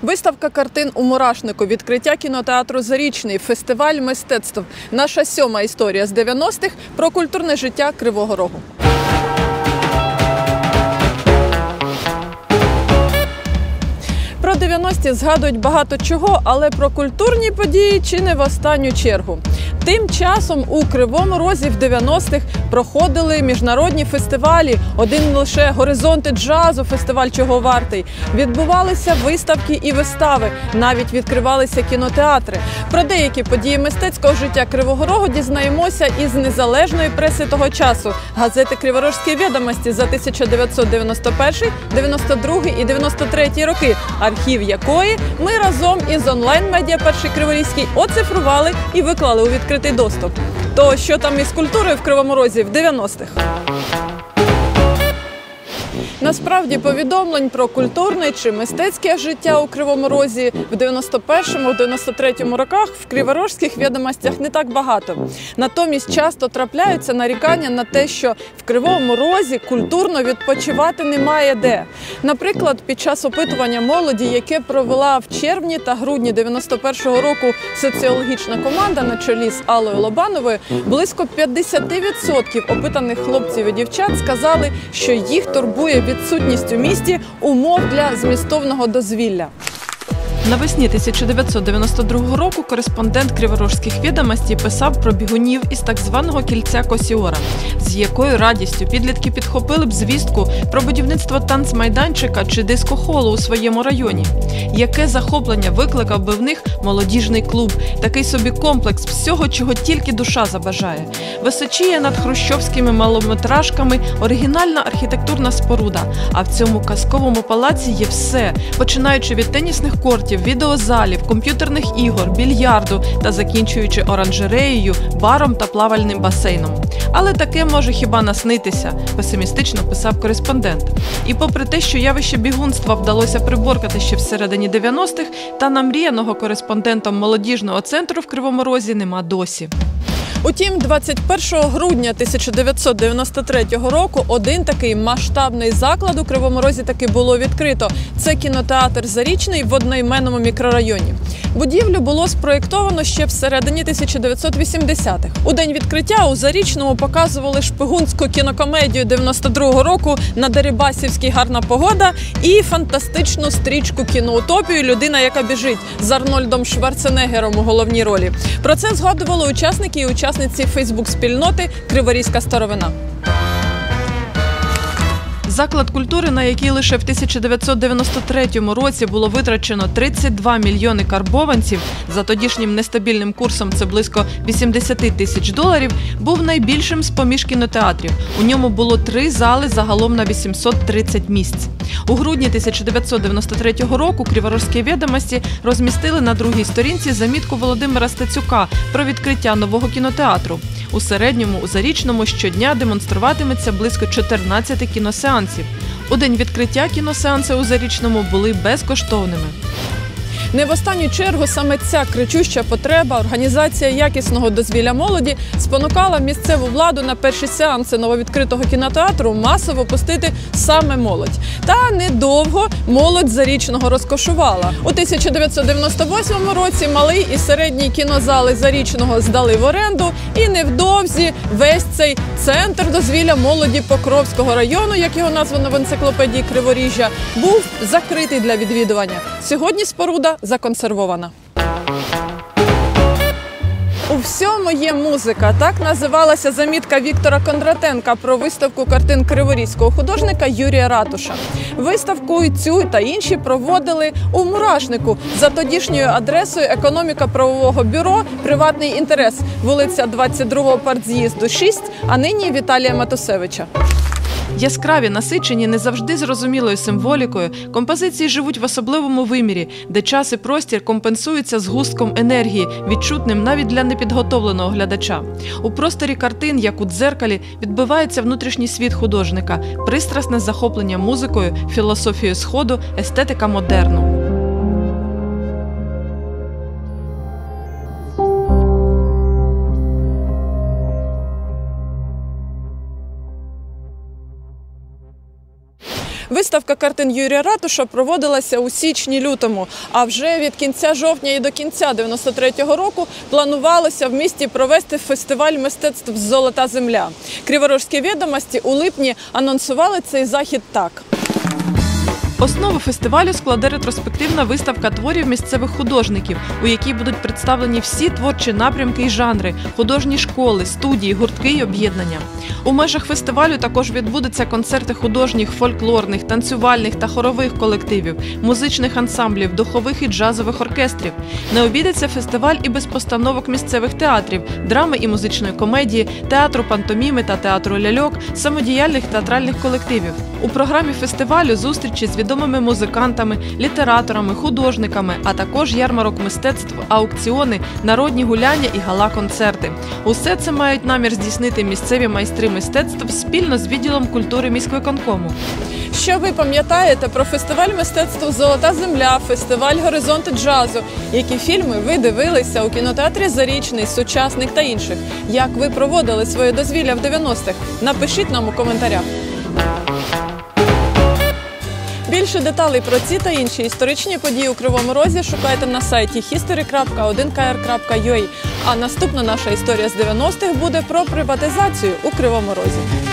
Виставка картин у Мурашнику, відкриття кінотеатру «Зарічний», фестиваль мистецтв. Наша 7-ма історія з 90-х про культурне життя Кривого Рогу. Про 90-ті згадують багато чого, але про культурні події чи не в останню чергу. Тим часом у Кривому Розі в 90-х проходили міжнародні фестивалі. Один лише «Горизонти джазу», фестиваль чого вартий. Відбувалися виставки і вистави, навіть відкривалися кінотеатри. Про деякі події мистецького життя Кривого Рогу дізнаємося із незалежної преси того часу. Газети «Криворожські відомості» за 1991, 92 і 93 роки, архів якої ми разом із онлайн-медіа «Перший Криворізький» оцифрували і виклали у відкритий доступ. То що там із культурою в Кривому Розі в 90-х? Насправді, повідомлень про культурне чи мистецьке життя у Кривому Розі в 91-93 роках в Криворожських відомостях не так багато. Натомість часто трапляються нарікання на те, що в Кривому Розі культурно відпочивати немає де. Наприклад, під час опитування молоді, яке провела в червні та грудні 91-го року соціологічна команда на чолі з Аллою Лобановою, близько 50% опитаних хлопців і дівчат сказали, що їх турбує відсутність у місті умов для змістовного дозвілля. Навесні 1992 року кореспондент Криворожських відомостей писав про бігунів із так званого кільця Косіора, з якою радістю підлітки підхопили б звістку про будівництво танцмайданчика чи дискохолу у своєму районі. Яке захоплення викликав би в них молодіжний клуб, такий собі комплекс всього, чого тільки душа забажає. Височіє над хрущовськими малометражками оригінальна архітектурна споруда, а в цьому казковому палаці є все, починаючи від тенісних кортів, відеозалів, комп'ютерних ігор, більярду та закінчуючи оранжереєю, баром та плавальним басейном. Але таке може хіба наснитися, песимістично писав кореспондент. І попри те, що явище бігунства вдалося приборкати ще всередині 90-х, та намріяного кореспондентом молодіжного центру в Кривому Розі нема досі. Утім, 21 грудня 1993 року один такий масштабний заклад у Кривому Розі таки було відкрито. Це кінотеатр «Зарічний» в одноіменному мікрорайоні. Будівлю було спроєктовано ще всередині 1980-х. У день відкриття у Зарічному показували шпигунську кінокомедію 92-го року «На Дерибасівській гарна погода» і фантастичну стрічку «Кіноутопію. Людина, яка біжить» з Арнольдом Шварценеггером у головній ролі. Про це згадували учасники і учасниці фейсбук-спільноти «Криворізька старовина». Заклад культури, на який лише в 1993 році було витрачено 32 мільйони карбованців, за тодішнім нестабільним курсом це близько 80 тисяч доларів, був найбільшим з-поміж кінотеатрів. У ньому було 3 зали загалом на 830 місць. У грудні 1993 року Криворожські відомості розмістили на другій сторінці замітку Володимира Стецюка про відкриття нового кінотеатру. У середньому у Зарічному щодня демонструватиметься близько 14 кіносеансів. У день відкриття кіносеанси у Зарічному були безкоштовними. Не в останню чергу саме ця кричуща потреба, організація якісного дозвілля молоді спонукала місцеву владу на перші сеанси нововідкритого кінотеатру масово пустити саме молодь. Та недовго молодь Зарічного розкошувала. У 1998 році малий і середній кінозали Зарічного здали в оренду, і невдовзі весь цей центр дозвілля молоді Покровського району, як його названо в енциклопедії Криворіжжя, був закритий для відвідування. Сьогодні споруда законсервована. У всьому є музика. Так називалася замітка Віктора Кондратенка про виставку картин криворізького художника Юрія Ратуша. Виставку цю та інші проводили у Мурашнику за тодішньою адресою Економіко-правового бюро «Приватний інтерес», вулиця 22-го партз'їзду 6, а нині Віталія Матусевича. Яскраві, насичені, не завжди зрозумілою символікою, композиції живуть в особливому вимірі, де час і простір компенсуються згустком енергії, відчутним навіть для непідготовленого глядача. У просторі картин, як у дзеркалі, відбивається внутрішній світ художника, пристрасне захоплення музикою, філософією Сходу, естетика модерну. Виставка картин Юрія Ратуша проводилася у січні-лютому, а вже від кінця жовтня і до кінця 93-го року планувалося в місті провести фестиваль мистецтв «Золота земля». Криворожські відомості у липні анонсували цей захід так. Основу фестивалю складе ретроспективна виставка творів місцевих художників, у якій будуть представлені всі творчі напрямки і жанри, художні школи, студії, гуртки і об'єднання. У межах фестивалю також відбудуться концерти художніх, фольклорних, танцювальних та хорових колективів, музичних ансамблів, духових і джазових оркестрів. Не обійдеться фестиваль і без постановок місцевих театрів, драми і музичної комедії, театру пантоміми та театру ляльок, самодіяльних театральних колективів. У програмі фестивалю зустрічі з відомими музикантами, літераторами, художниками, а також ярмарок мистецтв, аукціони, народні гуляння і гала-концерти. Усе це мають намір здійснити місцеві майстри мистецтв спільно з відділом культури міськвиконкому. Що ви пам'ятаєте про фестиваль мистецтв «Золота земля», фестиваль «Горизонти джазу»? Які фільми ви дивилися у кінотеатрі «Зарічний», «Сучасник» та інших? Як ви проводили своє дозвілля в 90-х? Напишіть нам у коментарях. Більше деталей про ці та інші історичні події у Кривому Розі шукайте на сайті history.1kr.ua. А наступна наша історія з 90-х буде про приватизацію у Кривому Розі.